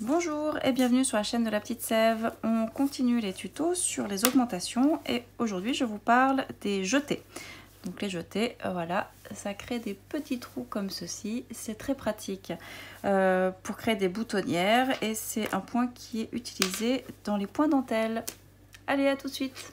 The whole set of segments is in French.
Bonjour et bienvenue sur la chaîne de la petite Sève. On continue les tutos sur les augmentations et aujourd'hui je vous parle des jetés. Donc les jetés, voilà, ça crée des petits trous comme ceci. C'est très pratique pour créer des boutonnières et c'est un point qui est utilisé dans les points dentelle. Allez, à tout de suite.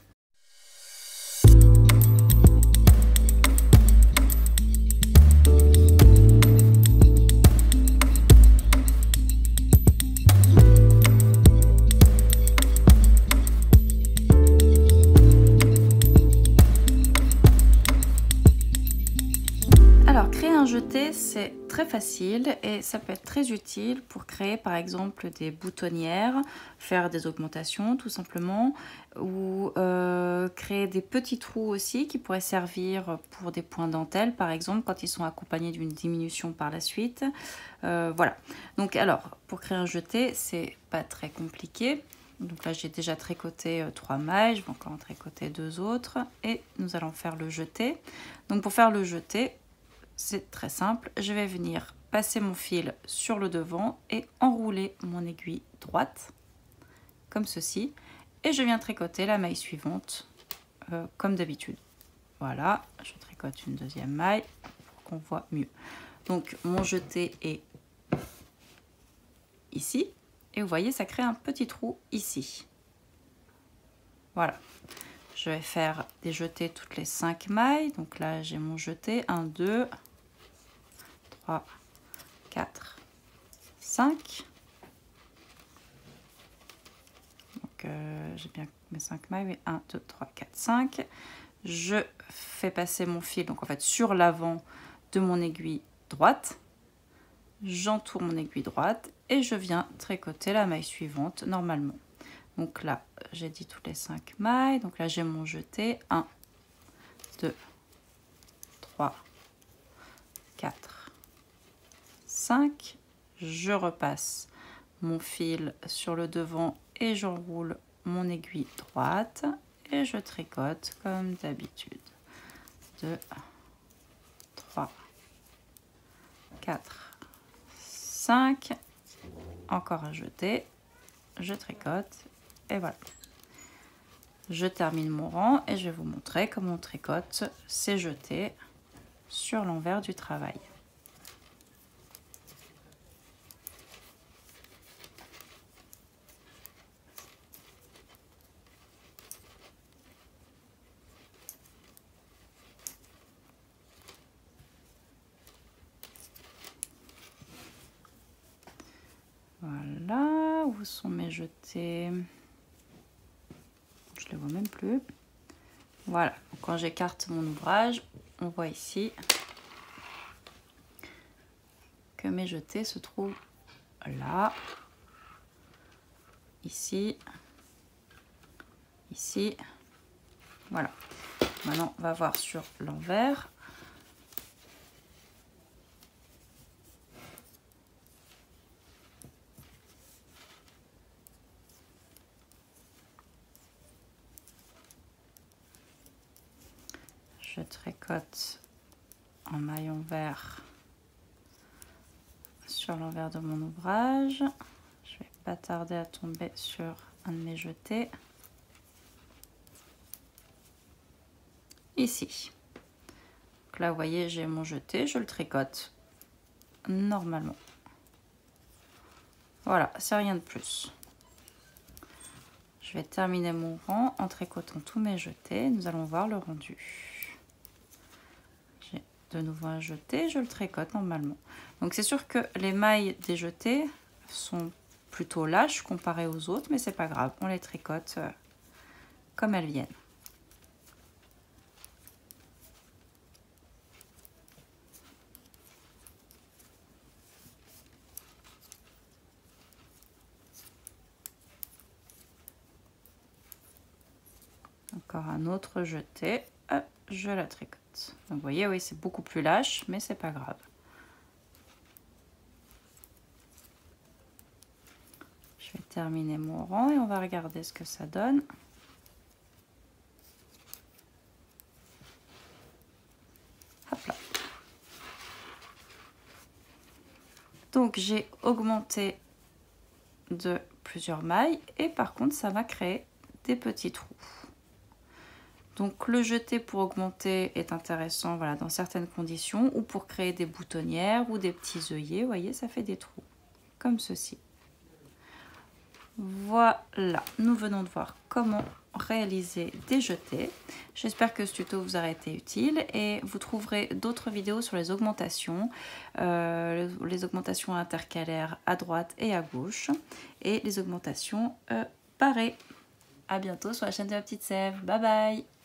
Alors, créer un jeté, c'est très facile et ça peut être très utile pour créer par exemple des boutonnières, faire des augmentations tout simplement, ou créer des petits trous aussi qui pourraient servir pour des points dentelle par exemple quand ils sont accompagnés d'une diminution par la suite. Voilà. Donc alors, pour créer un jeté, c'est pas très compliqué. Donc là, j'ai déjà tricoté 3 mailles, je vais encore en tricoter 2 autres et nous allons faire le jeté. Donc pour faire le jeté, c'est très simple, je vais venir passer mon fil sur le devant et enrouler mon aiguille droite, comme ceci. Et je viens tricoter la maille suivante, comme d'habitude. Voilà, je tricote une deuxième maille pour qu'on voit mieux. Donc mon jeté est ici. Et vous voyez, ça crée un petit trou ici. Voilà. Je vais faire des jetés toutes les 5 mailles. Donc là, j'ai mon jeté. 1, 2... 3, 4, 5. Donc j'ai bien mes 5 mailles. Oui, 1, 2, 3, 4, 5. Je fais passer mon fil donc en fait sur l'avant de mon aiguille droite. J'entoure mon aiguille droite et je viens tricoter la maille suivante normalement. Donc là, j'ai dit toutes les 5 mailles. Donc là, j'ai mon jeté. 1, 2, 3, 4. 5, je repasse mon fil sur le devant et j'enroule mon aiguille droite et je tricote comme d'habitude. 2, 3, 4, 5, encore un jeté, je tricote et voilà. Je termine mon rang et je vais vous montrer comment on tricote ces jetés sur l'envers du travail. Voilà, où sont mes jetés? Je les vois même plus. Voilà, quand j'écarte mon ouvrage, on voit ici que mes jetés se trouvent là, ici, ici. Voilà. Maintenant, on va voir sur l'envers. Je tricote en maillon vert sur l'envers de mon ouvrage. Je vais pas tarder à tomber sur un de mes jetés. Ici. Donc là, vous voyez, j'ai mon jeté, je le tricote normalement. Voilà, c'est rien de plus. Je vais terminer mon rang en tricotant tous mes jetés. Nous allons voir le rendu. J'ai de nouveau un jeté, je le tricote normalement. Donc c'est sûr que les mailles des jetés sont plutôt lâches comparées aux autres, mais c'est pas grave, on les tricote comme elles viennent. Encore un autre jeté, hop, je la tricote. Donc vous voyez, oui, c'est beaucoup plus lâche, mais c'est pas grave. Je vais terminer mon rang et on va regarder ce que ça donne. Hop là. Donc j'ai augmenté de plusieurs mailles et par contre ça va créer des petits trous. Donc le jeté pour augmenter est intéressant, voilà, dans certaines conditions, ou pour créer des boutonnières ou des petits œillets. Vous voyez, ça fait des trous comme ceci. Voilà, nous venons de voir comment réaliser des jetés. J'espère que ce tuto vous aura été utile et vous trouverez d'autres vidéos sur les augmentations intercalaires à droite et à gauche et les augmentations parées. À bientôt sur la chaîne de la petite Sève. Bye bye.